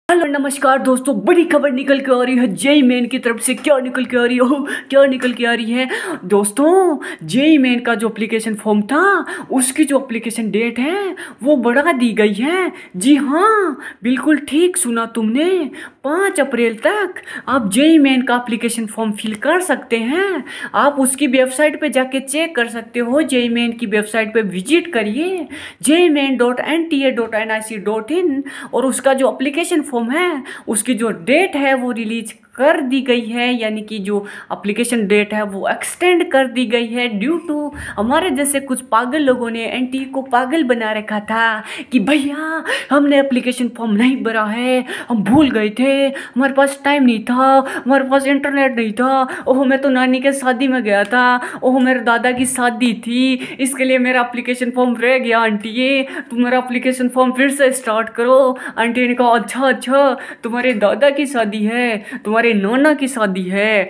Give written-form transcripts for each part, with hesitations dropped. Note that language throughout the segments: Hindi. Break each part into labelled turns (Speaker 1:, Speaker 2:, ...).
Speaker 1: हेलो नमस्कार दोस्तों, बड़ी खबर निकल के आ रही है जेई मेन की तरफ से। क्या निकल के आ रही है? क्या निकल के आ रही है दोस्तों? जेई मेन का जो एप्लीकेशन फॉर्म था उसकी जो एप्लीकेशन डेट है वो बढ़ा दी गई है। जी हाँ, बिल्कुल ठीक सुना तुमने। 5 अप्रैल तक आप जेई मेन का एप्लीकेशन फॉर्म फिल कर सकते हैं। आप उसकी वेबसाइट पे जाके चेक कर सकते हो। जेई मेन की वेबसाइट पे विजिट करिए jmain.nta.nic.in और उसका जो एप्लीकेशन फॉर्म है उसकी जो डेट है वो रिलीज कर दी गई है, यानी कि जो एप्लीकेशन डेट है वो एक्सटेंड कर दी गई है ड्यू टू हमारे जैसे कुछ पागल लोगों ने एनटी को पागल बना रखा था कि भैया हमने एप्लीकेशन फॉर्म नहीं भरा है, हम भूल गए थे, हमारे पास टाइम नहीं था, हमारे पास इंटरनेट नहीं था, ओह मैं तो नानी के शादी में गया था, ओह मेरे दादा की शादी थी, इसके लिए मेरा एप्लीकेशन फॉर्म रह गया। आंटी ये तुम मेरा एप्लीकेशन फॉर्म फिर से स्टार्ट करो। आंटी ने कहा अच्छा अच्छा, तुम्हारे दादा की शादी है, तुम्हारे नोना की शादी है,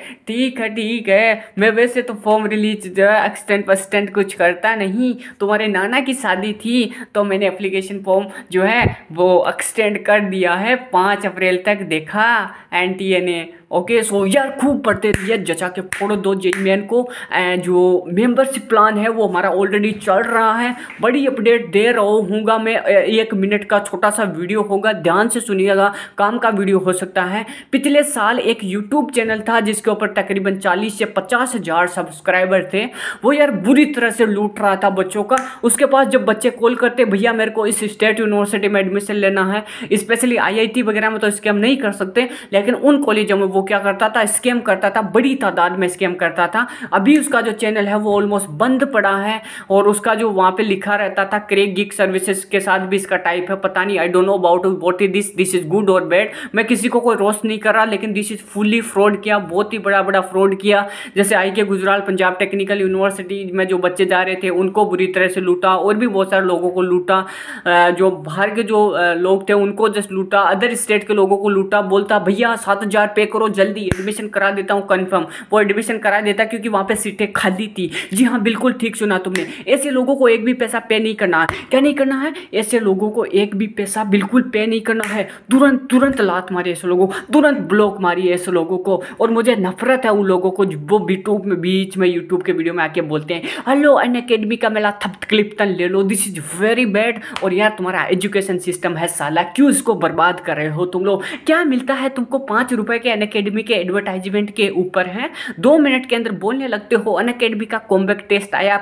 Speaker 1: ठीक है। मैं वैसे तो फॉर्म रिलीज जो है एक्सटेंड परस्टेंड कुछ करता नहीं, तुम्हारे नाना की शादी थी तो मैंने एप्लीकेशन फॉर्म जो है वो एक्सटेंड कर दिया है 5 अप्रैल तक, देखा एनटीए ने। ओके सो यार खूब पढ़ते रहिए, जचा के फोड़ दो जेई मेन को। जो मेंबरशिप प्लान है वो हमारा ऑलरेडी चल रहा है, बड़ी अपडेट दे रहूँगा मैं। 1 मिनट का छोटा सा वीडियो होगा, ध्यान से सुनिएगा, काम का वीडियो हो सकता है। पिछले साल एक यूट्यूब चैनल था जिसके ऊपर तकरीबन 40 से 50 हज़ार सब्सक्राइबर थे, वो यार बुरी तरह से लूट रहा था बच्चों का। उसके पास जब बच्चे कॉल करते भैया मेरे को इस स्टेट यूनिवर्सिटी में एडमिशन लेना है, स्पेशली आईआईटी वगैरह में तो स्कैम नहीं कर सकते, लेकिन उन कॉलेजों में वो क्या करता था, स्कैम करता था, बड़ी तादाद में स्कैम करता था। अभी उसका जो चैनल है वो ऑलमोस्ट बंद पड़ा है और उसका जो वहाँ पे लिखा रहता था क्रेक गिग सर्विसेज के साथ भी इसका टाइप है, पता नहीं, I don't know about what is this is good और बैड। मैं किसी को कोई रोस्ट नहीं कर रहा, लेकिन दिस इज फुल्ली फ्रॉड किया, बहुत ही बड़ा फ्रॉड किया। जैसे आई के गुजराल पंजाब टेक्निकल यूनिवर्सिटी में जो बच्चे जा रहे थे उनको बुरी तरह से लूटा, और भी बहुत सारे लोगों को लूटा। जो बाहर के जो लोग थे उनको जस्ट लूटा, अदर स्टेट के लोगों को लूटा। बोलता भैया 7,000 पे करो, जल्दी एडमिशन करा देता हूँ कंफर्म। वो एडमिशन करा देता क्योंकि वहाँ पे सीटें खाली थी। जी हाँ, बिल्कुल ठीक सुना तुमने। ऐसे लोगों को एक भी पैसा पे नहीं करना है। क्या नहीं करना है? ऐसे लोगों को एक भी पैसा बिल्कुल पे नहीं करना है। तुरंत लात मारी ऐसे लोगों, तुरंत ब्लॉक मारी ऐसे लोगों को। और मुझे नफरत है उन लोगों को वो बीच में यूट्यूब के वीडियो में आके बोलते हैं हेलो अनअकैडमी का मेरा थप क्लिप्टन ले लो, दिस इज वेरी बैड। और यार तुम्हारा एजुकेशन सिस्टम है साला, क्यों इसको बर्बाद कर रहे हो तुम लोग? क्या मिलता है तुमको 5 रुपए के अनअकैडमी के एडवर्टाइजमेंट के ऊपर है? 2 मिनट के अंदर बोलने लगते हो अनअकैडमी का कॉम्बैक टेस्ट आया,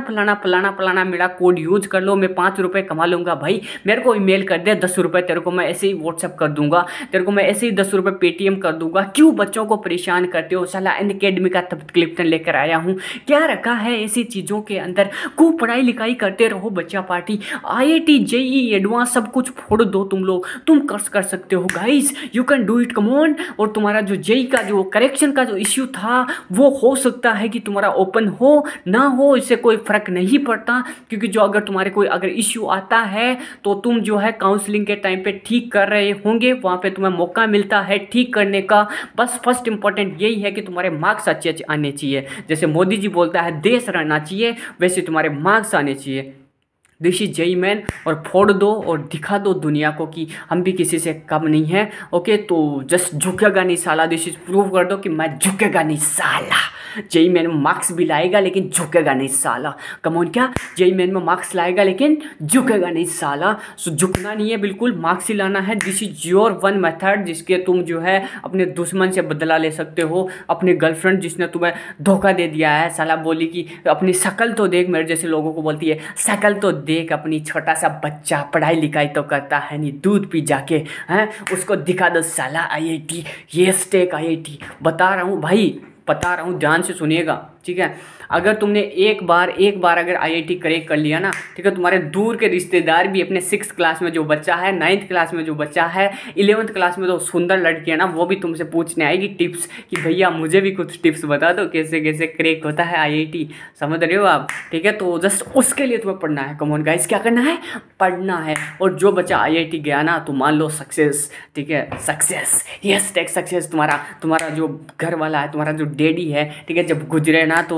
Speaker 1: फलाना मेरा कोड यूज कर लो, मैं 5 रुपए कमा लूंगा। भाई मेरे को ईमेल कर दे, 10 रुपए तेरे को मैं ऐसे ही व्हाट्सएप कर दूंगा, तेरे को मैं ऐसे ही 10 रुपए पेटीएम कर दूंगा। क्यों बच्चों को परेशान करते हो? साला अनअकैडमी का तब क्लिप्टन लेकर आया हूँ, क्या रखा है ऐसी चीज़ों के अंदर? खूब पढ़ाई लिखाई करते रहो बच्चा पार्टी। आईआईटी जेई एडवांस सब कुछ फोड़ दो तुम लोग, तुम कर सकते हो guys, you can do it, come on. और तुम्हारा जो जेई का जो करेक्शन का जो इश्यू था वो हो सकता है कि तुम्हारा ओपन हो ना हो, इससे कोई फर्क नहीं पड़ता, क्योंकि जो अगर तुम्हारे कोई अगर इश्यू आता है तो तुम जो है काउंसलिंग के टाइम पे ठीक कर रहे होंगे, वहाँ पे तुम्हें मौका मिलता है ठीक करने का। बस फर्स्ट इंपॉर्टेंट यही है कि तुम्हारे मार्क्स अच्छे आने चाहिए। जैसे मोदी जी बोलता है देश रहना चाहिए, वैसे तुम्हारे मार्क्स आने चाहिए। दिस इज जेई मेन, और फोड़ दो और दिखा दो दुनिया को कि हम भी किसी से कम नहीं है। ओके तो जस्ट झुकेगा नहीं साला, दिस इज प्रूव कर दो कि मैं झुकेगा नहीं साला। जेई मेन में मार्क्स भी लाएगा लेकिन झुकेगा नहीं साला। कमोन, क्या जेई मेन में मार्क्स लाएगा लेकिन झुकेगा नहीं साला। सो झुकना नहीं है, बिल्कुल मार्क्स ही लाना है। This is your one method जिसके तुम जो है अपने दुश्मन से बदला ले सकते हो। अपनी गर्लफ्रेंड जिसने तुम्हें धोखा दे दिया है, साला बोली कि अपनी शक्ल तो देख, मेरे जैसे लोगों को बोलती है शक्ल तो देख, अपनी छोटा सा बच्चा पढ़ाई लिखाई तो करता है नहीं, दूध पी जाके हैं, उसको दिखा दो साला आईआईटी, ये स्टेक आईआईटी। बता रहा हूँ भाई, बता रहा हूँ, ध्यान से सुनिएगा, ठीक है? अगर तुमने एक बार अगर आईआईटी क्रैक कर लिया ना, ठीक है, तुम्हारे दूर के रिश्तेदार भी अपने 6th क्लास में जो बच्चा है, 9th क्लास में जो बच्चा है, 11th क्लास में जो सुंदर लड़की है ना, वो भी तुमसे पूछने आएगी टिप्स कि भैया मुझे भी कुछ टिप्स बता दो कैसे कैसे क्रैक होता है आईआईटी। समझ रहे हो आप? ठीक है, तो जस्ट उसके लिए तुम्हें पढ़ना है। कम ऑन गाइस, क्या करना है? पढ़ना है। और जो बच्चा आईआईटी गया ना तो मान लो सक्सेस, ठीक है, सक्सेस, यस टेक सक्सेस। तुम्हारा जो घर वाला है, तुम्हारा जो डैडी है, ठीक है, जब गुजरे ना तो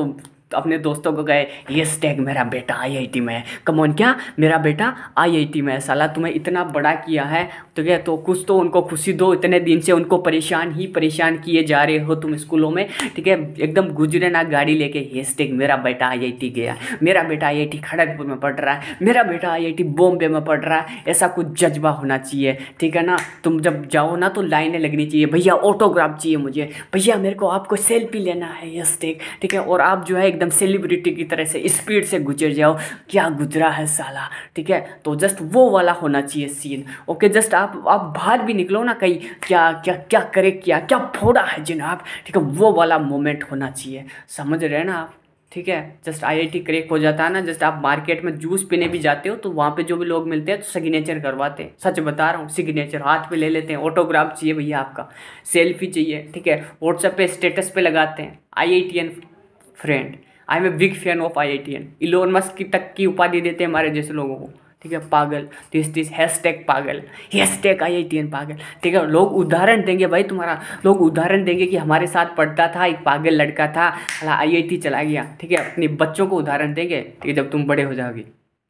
Speaker 1: अपने दोस्तों को गए, यस टैग मेरा बेटा आईआईटी में है, कमॉन क्या मेरा बेटा आईआईटी में है, साला तुम्हें इतना बड़ा किया है तो क्या, तो कुछ तो उनको खुशी दो, इतने दिन से उनको परेशान किए जा रहे हो तुम स्कूलों में, ठीक है। एकदम गुजरे ना गाड़ी लेके, यस टैग मेरा बेटा आईआईटी गया, मेरा बेटा आईआईटी खड़गपुर में पढ़ रहा है, मेरा बेटा आईआईटी बॉम्बे में पढ़ रहा है, ऐसा कुछ जज्बा होना चाहिए, ठीक है ना। तुम जब जाओ ना तो लाइनें लगनी चाहिए, भैया ऑटोग्राफ चाहिए मुझे, भैया मेरे को आपको सेल्फी लेना है, यस टैग, ठीक है। और आप जो है एकदम सेलिब्रिटी की तरह से स्पीड से गुजर जाओ, क्या गुजरा है साला, ठीक है। तो जस्ट वो वाला होना चाहिए सीन, ओके। जस्ट आप बाहर भी निकलो ना कहीं, क्या क्या क्या करे, क्या क्या फोड़ा है जनाब, ठीक है, वो वाला मोमेंट होना चाहिए, समझ रहे हैं ना आप, ठीक है। जस्ट आईआईटी क्रैक हो जाता है ना, जस्ट आप मार्केट में जूस पीने भी जाते हो तो वहाँ पे जो भी लोग मिलते हैं तो सिग्नेचर करवाते हैं, सच बता रहा हूँ, सिग्नेचर हाथ पे ले लेते हैं, ऑटोग्राफ चाहिए भैया आपका, सेल्फी चाहिए, ठीक है। व्हाट्सएप पे स्टेटस पे लगाते हैं, IITian friend, I am a big fan of IITian, Elon Musk की तक की उपाधि देते हैं हमारे जैसे लोगों को, ठीक है। पागल, दिस हैशटैग पागल, हैशटैग आईआईटीएन पागल, ठीक है। लोग उदाहरण देंगे भाई तुम्हारा, लोग उदाहरण देंगे कि हमारे साथ पढ़ता था एक पागल लड़का था, आईआईटी चला गया, ठीक है। अपने बच्चों को उदाहरण देंगे, ठीक है, जब तुम बड़े हो जाओगे,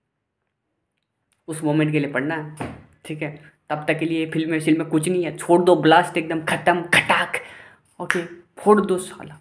Speaker 1: उस मोमेंट के लिए पढ़ना है, ठीक है। तब तक के लिए फिल्म कुछ नहीं है, छोड़ दो, ब्लास्ट एकदम खत्म, खटाक, ओके, फोड़ दो साला।